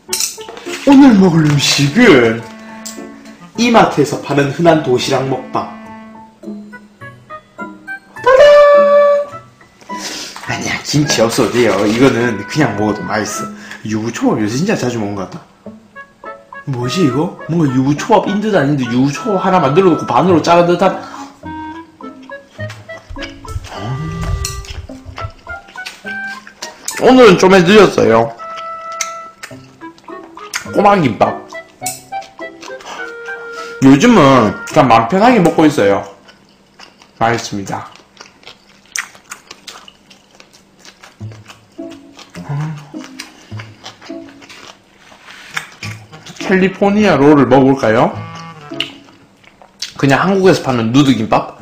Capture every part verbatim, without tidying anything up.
오늘 먹을 음식은 이마트에서 파는 흔한 도시락 먹방. 따단! 아니야, 김치 없어도 돼요. 이거는 그냥 먹어도 맛있어. 유부초밥 요새 진짜 자주 먹는 것 같다. 뭐지 이거? 뭔가 유부초밥인 듯 아닌데 유부초밥 하나 만들어 놓고 반으로 자른 듯한. 오늘은 좀 늦었어요. 꼬마김밥. 요즘은 그냥 마음 편하게 먹고 있어요. 맛있습니다. 캘리포니아 롤을 먹어볼까요? 그냥 한국에서 파는 누드김밥?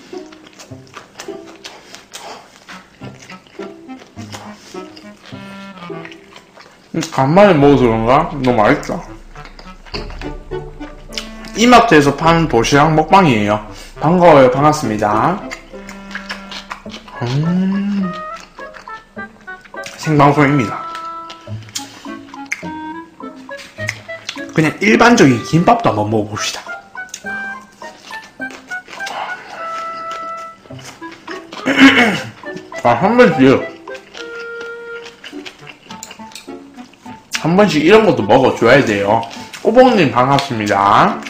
간만에 먹어서 그런가? 너무 맛있다. 이마트에서 파는 도시락 먹방이에요. 반가워요. 반갑습니다. 음... 생방송입니다. 그냥 일반적인 김밥도 한번 먹어봅시다. 아, 한 번씩 한 번씩 이런 것도 먹어줘야 돼요. 오봉님 반갑습니다.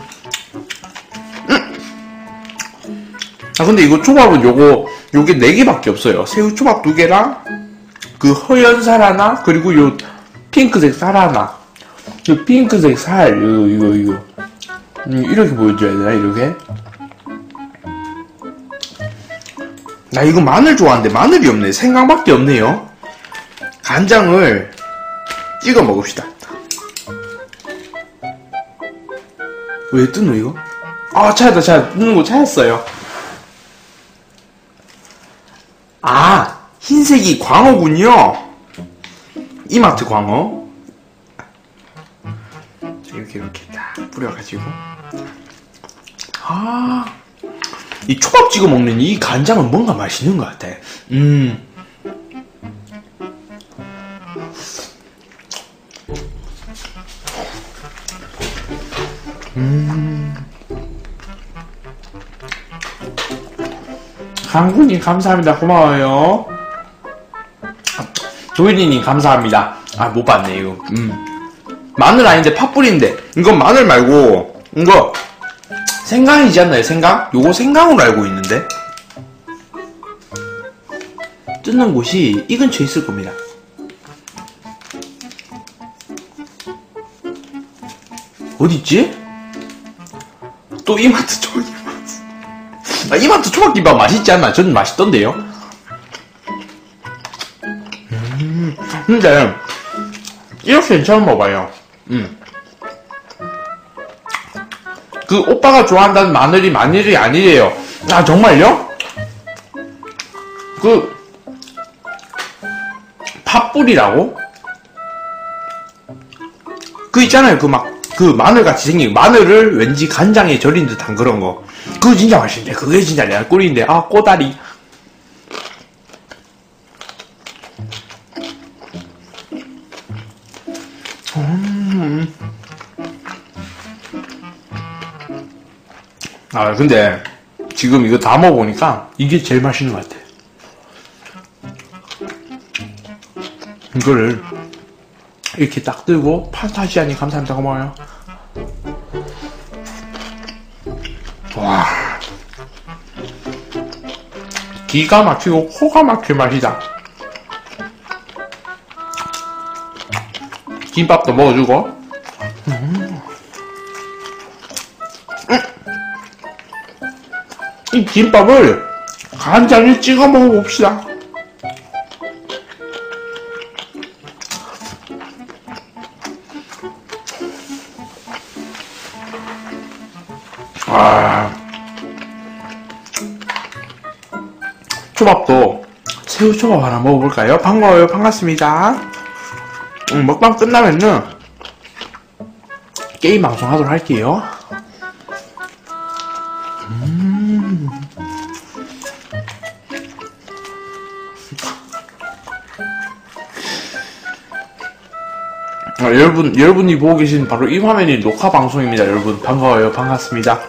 음. 아 근데 이거 초밥은 요거 요게 네 개밖에 없어요. 새우초밥 두 개랑 그 허연살 하나, 그리고 요 핑크색 살 하나. 요 핑크색 살 이거 이거 이거 음, 이렇게 보여줘야 되나? 이렇게. 나 이거 마늘 좋아하는데 마늘이 없네. 생강밖에 없네요. 간장을 찍어 먹읍시다. 왜 뜨노 이거? 아 찾았다 찾았다. 뜨는 거 찾았어요. 아 흰색이 광어군요. 이마트 광어. 이렇게 이렇게 딱 뿌려가지고. 아 이 초밥 찍어 먹는 이 간장은 뭔가 맛있는 것 같아. 음. 음. 강군님 감사합니다. 고마워요. 조일이님 감사합니다. 아 못 봤네 이거. 음. 마늘 아닌데 팥뿌리인데 이건 마늘 말고 이거 생강이지 않나요? 생강? 요거 생강으로 알고 있는데 뜯는 곳이 이 근처에 있을 겁니다. 어딨지? 또 이마트 초밥김밥. 아, 이마트 초밥김밥 맛있지 않나? 저는 맛있던데요. 음, 근데 이렇게 처음 먹어봐요. 음. 그 오빠가 좋아한다는 마늘이 마늘이 아니래요. 아 정말요? 그 팥뿌리라고? 그 있잖아요. 그 막 그 마늘같이 생긴 마늘을 왠지 간장에 절인 듯한 그런 거. 그거 진짜 맛있는데 그게 진짜 내가 꿀인데. 아 꼬다리. 음. 아 근데 지금 이거 다 먹어보니까 이게 제일 맛있는 것 같아. 이거를 이렇게 딱 들고 판타지아님 감사합니다. 고마워요. 와 기가 막히고 코가 막힐 맛이다. 김밥도 먹어주고. 음. 음. 이 김밥을 간장에 찍어 먹어봅시다. 아, 초밥도 새우초밥 하나 먹어볼까요? 반가워요. 반갑습니다. 음, 먹방 끝나면은 게임 방송 하도록 할게요. 음. 아, 여러분, 여러분이 보고 계신 바로 이 화면이 녹화 방송입니다. 여러분, 반가워요. 반갑습니다.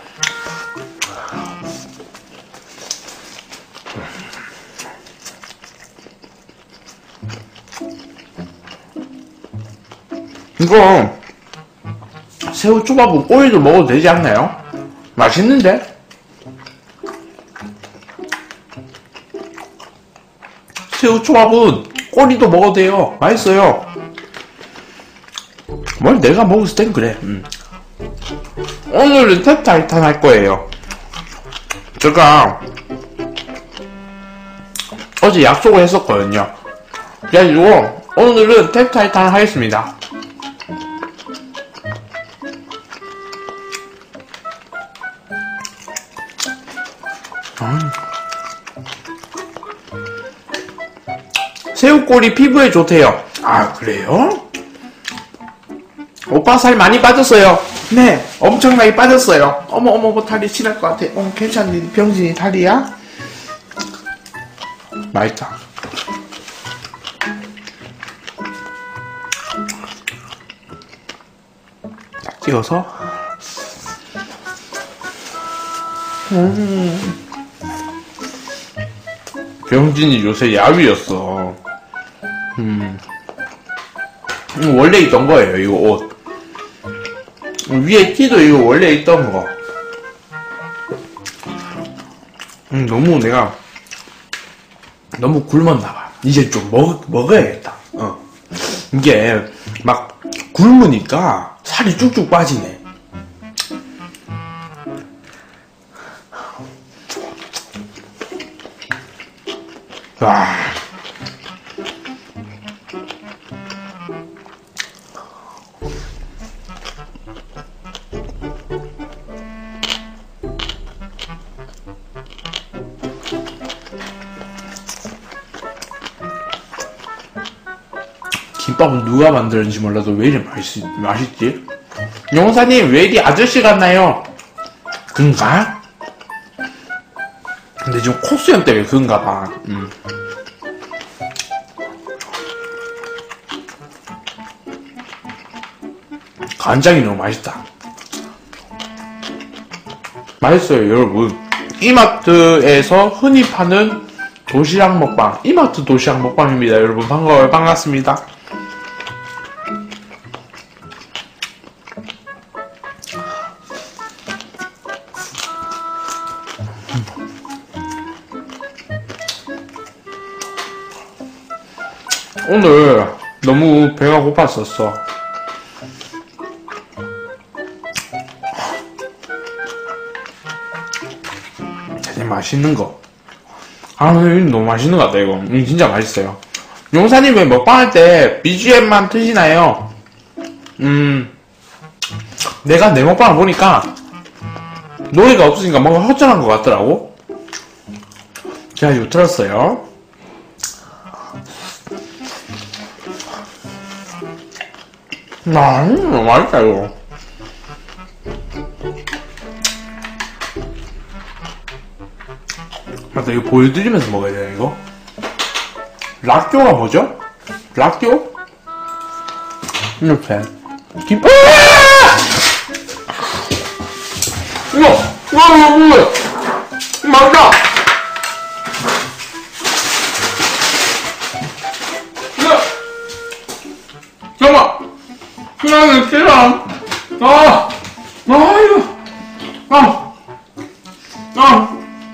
이거, 새우초밥은 꼬리도 먹어도 되지 않나요? 맛있는데? 새우초밥은 꼬리도 먹어도 돼요. 맛있어요. 뭘 내가 먹었을 땐 그래. 음. 오늘은 탭 타이탄 할 거예요. 제가 어제 약속을 했었거든요. 그래가지고 오늘은 탭 타이탄 하겠습니다. 음. 새우꼬리 피부에 좋대요. 아, 그래요? 오빠 살 많이 빠졌어요. 네, 엄청나게 빠졌어요. 어머 어머 뭐 다리 칠할 것 같아. 어, 괜찮니? 병진이 다리야? 맛있다. 딱 찍어서. 음. 병진이 요새 야위였어. 음. 원래 있던 거예요, 이거 옷. 위에 티도 이거 원래 있던 거. 음, 너무 내가 너무 굶었나봐. 이제 좀 먹, 먹어야겠다. 어. 이게 막 굶으니까 살이 쭉쭉 빠지네. 와. 김밥은 누가 만들었는지 몰라도 왜 이리 맛있, 맛있지? 용사님, 왜 이리 아저씨 같나요? 그런가? 근데 지금 콧수염 때문에 그런가 봐. 음. 간장이 너무 맛있다. 맛있어요, 여러분. 이마트에서 흔히 파는 도시락 먹방. 이마트 도시락 먹방입니다, 여러분. 반가워요. 반갑습니다. 오늘 너무 배가 고팠었어. 되게 맛있는 거. 아, 이거 너무 맛있는 것 같다, 이거. 이거 진짜 맛있어요. 용사님 왜 먹방할 때 비지엠만 트시나요? 음, 내가 내 먹방을 보니까 노래가 없으니까 뭔가 허전한 것 같더라고. 제가 이거 들었어요. 아, 너무 맛있다, 이거. 맞다, 이거 보여드리면서 먹어야 되나, 이거? 락교가 뭐죠? 락교? 이렇게. 김, 이거! 이거, 이거, 이거! 맛있다! 이거! 잠깐만! 그냥 싫어. 아, 아, 이거, 아, 아,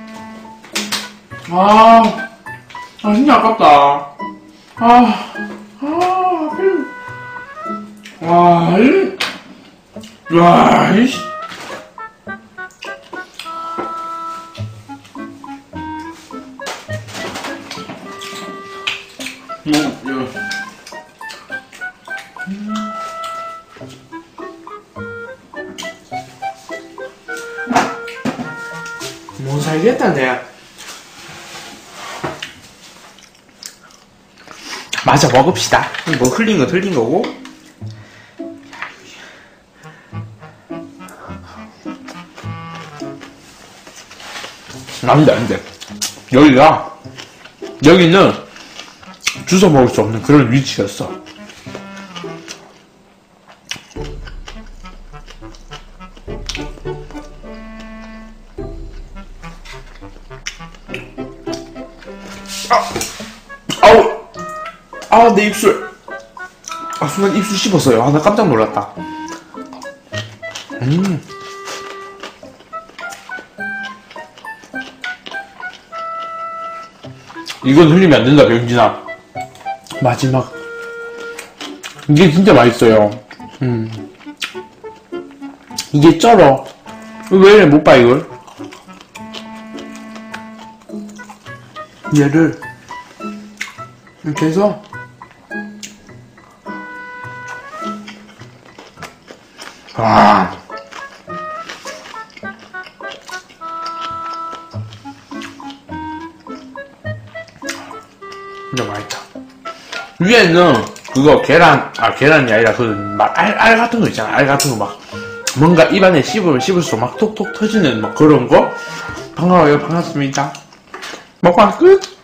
아, 아, 진짜 아깝다. 아, 아, 필, 와, 이, 와, 이씨. 뭐, 이거. 못 살겠다, 내가. 맞아, 먹읍시다. 뭐 흘린 건 흘린 거고. 안 돼, 안 돼. 여기가, 여기는 주워 먹을 수 없는 그런 위치였어. 아, 아우, 아, 내 입술. 아, 순간 입술 씹었어요. 아, 나 깜짝 놀랐다. 음. 이건 흘리면 안 된다, 병진아. 마지막. 이게 진짜 맛있어요. 음. 이게 쩔어. 왜 이래 못 봐, 이걸? 얘를 이렇게 해서 아 진짜 맛있다. 위에는 그거 계란, 아 계란이 아니라 그 막 알, 알 같은 거 있잖아. 알 같은 거 막 뭔가 입안에 씹으면 씹을수록 막 톡톡 터지는 막 그런 거. 반가워요. 반갑습니다. 먹방 끝.